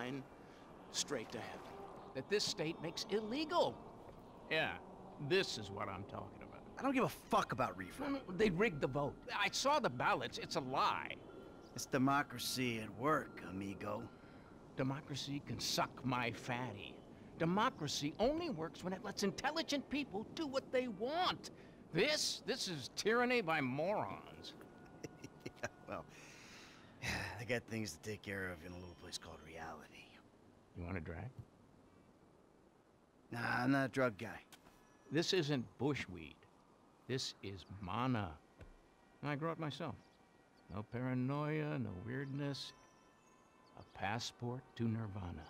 line straight to heaven. That this state makes illegal. Yeah, this is what I'm talking about. I don't give a fuck about reefer. No, they rigged the vote. I saw the ballots. It's a lie. It's democracy at work, amigo. Democracy can suck my fatty. Democracy only works when it lets intelligent people do what they want. This is tyranny by morons. Yeah, well, they got things to take care of in a little place called reality. You want a drag? Nah, I'm not a drug guy. This isn't bushweed. This is mana. I grow it myself. No paranoia, no weirdness. A passport to nirvana.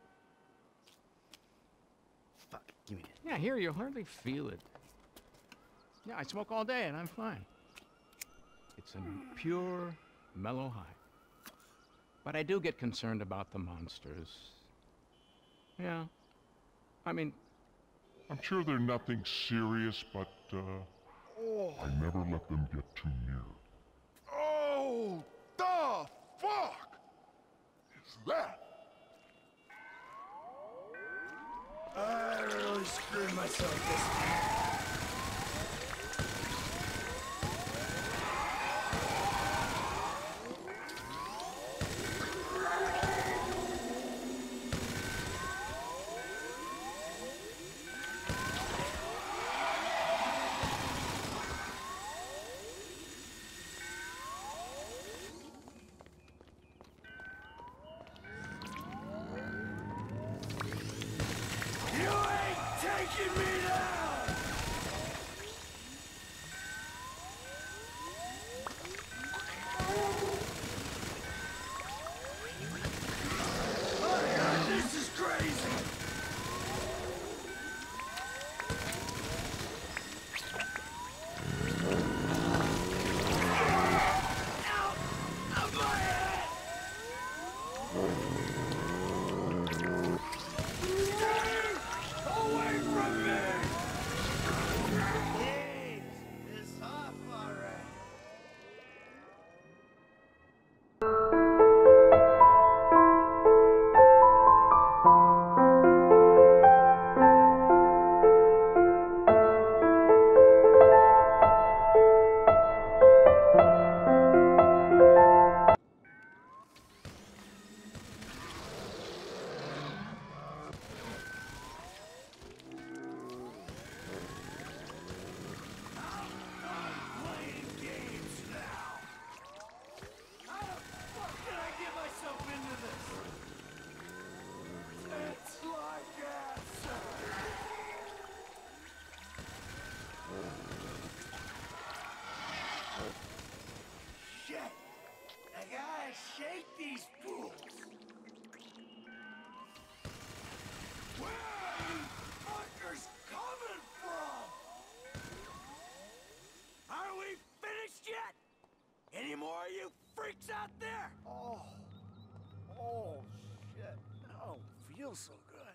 Fuck, give me that. Yeah, here you hardly feel it. Yeah, I smoke all day and I'm fine. It's a pure, mellow high. But I do get concerned about the monsters. Yeah. I mean... I'm sure they're nothing serious, but, I never let them get too near. Oh, the fuck is that? I really screwed myself this time. Taking me down! Oh God, this is crazy! Out of my head! Away from me! It's off already. Shake these fools! Where are you fuckers coming from? Are we finished yet? Any more of you freaks out there? Oh shit. Oh, feels so good.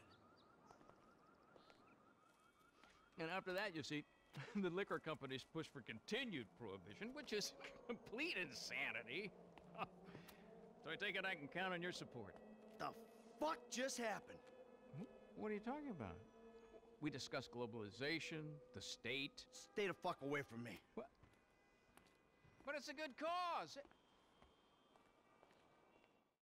And after that, you see, the liquor companies push for continued prohibition, which is complete insanity. So I take it I can count on your support. The fuck just happened? What are you talking about? We discussed globalization, the state. Stay the fuck away from me. What? But it's a good cause.